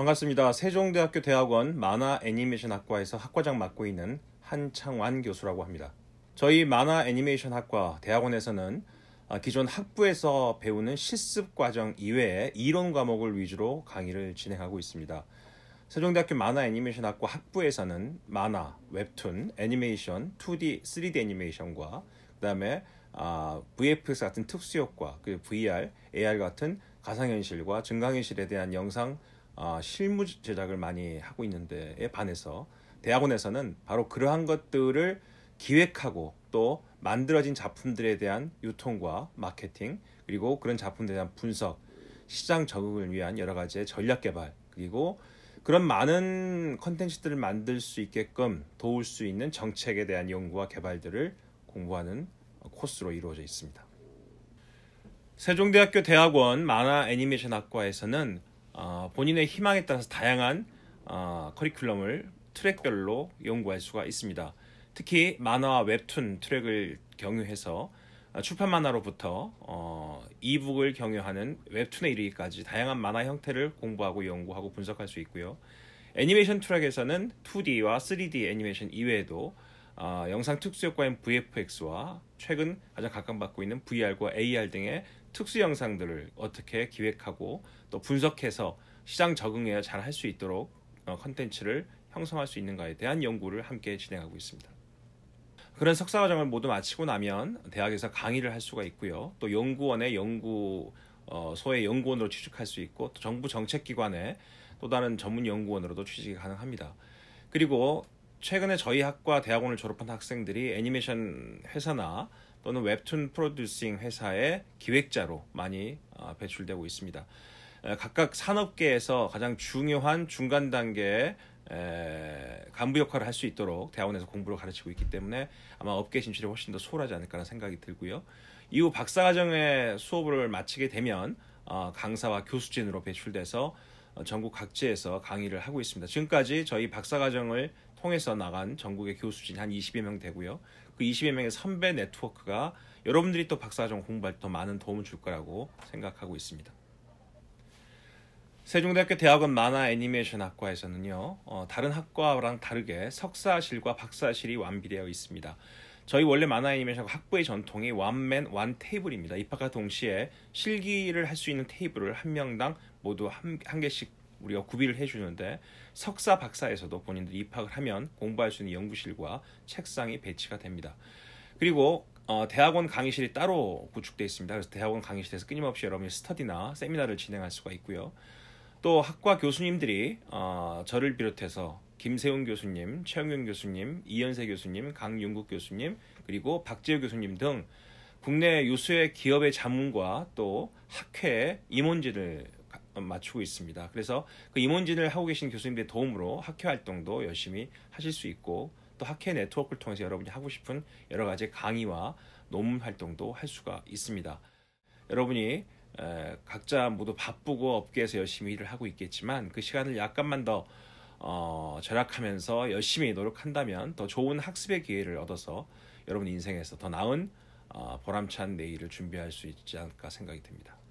반갑습니다. 세종대학교 대학원 만화 애니메이션 학과에서 학과장 맡고 있는 한창완 교수라고 합니다. 저희 만화 애니메이션 학과 대학원에서는 기존 학부에서 배우는 실습 과정 이외에 이론 과목을 위주로 강의를 진행하고 있습니다. 세종대학교 만화 애니메이션 학과 학부에서는 만화, 웹툰, 애니메이션, 2D, 3D 애니메이션과 그다음에 VFX 같은 특수효과, VR, AR 같은 가상현실과 증강현실에 대한 영상 실무 제작을 많이 하고 있는데에 반해서 대학원에서는 바로 그러한 것들을 기획하고 또 만들어진 작품들에 대한 유통과 마케팅, 그리고 그런 작품들에 대한 분석, 시장 적응을 위한 여러 가지의 전략 개발, 그리고 그런 많은 컨텐츠들을 만들 수 있게끔 도울 수 있는 정책에 대한 연구와 개발들을 공부하는 코스로 이루어져 있습니다. 세종대학교 대학원 만화 애니메이션 학과에서는 본인의 희망에 따라서 다양한 커리큘럼을 트랙별로 연구할 수가 있습니다. 특히 만화와 웹툰 트랙을 경유해서 출판 만화로부터 이북을 경유하는 웹툰에 이르기까지 다양한 만화 형태를 공부하고 연구하고 분석할 수 있고요. 애니메이션 트랙에서는 2D와 3D 애니메이션 이외에도 영상 특수효과인 VFX와 최근 가장 각광받고 있는 VR과 AR 등의 특수 영상들을 어떻게 기획하고 또 분석해서 시장 적응에 잘 할 수 있도록 컨텐츠를 형성할 수 있는가에 대한 연구를 함께 진행하고 있습니다. 그런 석사과정을 모두 마치고 나면 대학에서 강의를 할 수가 있고요. 또 연구원의 연구소의 연구원으로 취직할 수 있고 또 정부 정책기관의 또 다른 전문 연구원으로도 취직이 가능합니다. 그리고 최근에 저희 학과 대학원을 졸업한 학생들이 애니메이션 회사나 또는 웹툰 프로듀싱 회사의 기획자로 많이 배출되고 있습니다. 각각 산업계에서 가장 중요한 중간 단계의 간부 역할을 할 수 있도록 대학원에서 공부를 가르치고 있기 때문에 아마 업계 진출이 훨씬 더 수월하지 않을까라는 생각이 들고요. 이후 박사과정의 수업을 마치게 되면 강사와 교수진으로 배출돼서 전국 각지에서 강의를 하고 있습니다. 지금까지 저희 박사과정을 통해서 나간 전국의 교수진이 한 20여 명 되고요. 그 20여 명의 선배 네트워크가 여러분들이 또 박사과정 공부할 때 더 많은 도움을 줄 거라고 생각하고 있습니다. 세종대학교 대학원 만화 애니메이션 학과에서는요, 다른 학과랑 다르게 석사실과 박사실이 완비되어 있습니다. 저희 원래 만화 애니메이션 학부의 전통이 원맨 원 테이블입니다. 입학과 동시에 실기를 할 수 있는 테이블을 한 명당 모두 한 개씩 우리가 구비를 해주는데 석사, 박사에서도 본인들이 입학을 하면 공부할 수 있는 연구실과 책상이 배치가 됩니다. 그리고 대학원 강의실이 따로 구축되어 있습니다. 그래서 대학원 강의실에서 끊임없이 여러분이 스터디나 세미나를 진행할 수가 있고요. 또 학과 교수님들이 저를 비롯해서 김세훈 교수님, 최영윤 교수님, 이현세 교수님, 강윤국 교수님, 그리고 박재우 교수님 등 국내 유수의 기업의 자문과 또 학회의 임원진을 맞추고 있습니다. 그래서 그 임원진을 하고 계신 교수님들의 도움으로 학회 활동도 열심히 하실 수 있고 또 학회 네트워크를 통해서 여러분이 하고 싶은 여러 가지 강의와 논문 활동도 할 수가 있습니다. 여러분이 각자 모두 바쁘고 업계에서 열심히 일을 하고 있겠지만 그 시간을 약간만 더 절약하면서 열심히 노력한다면 더 좋은 학습의 기회를 얻어서 여러분 인생에서 더 나은 보람찬 내일을 준비할 수 있지 않을까 생각이 듭니다.